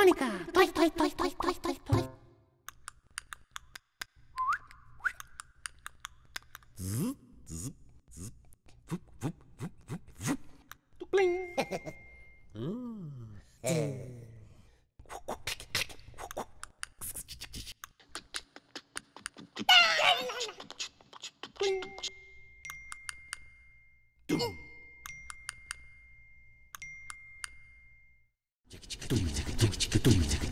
armónica. Toy, toy, toy, toy, toy, toy, toy. Zzz, zzz, zzz. Vup, vup, vup, vup, vup. Tupling. Dum.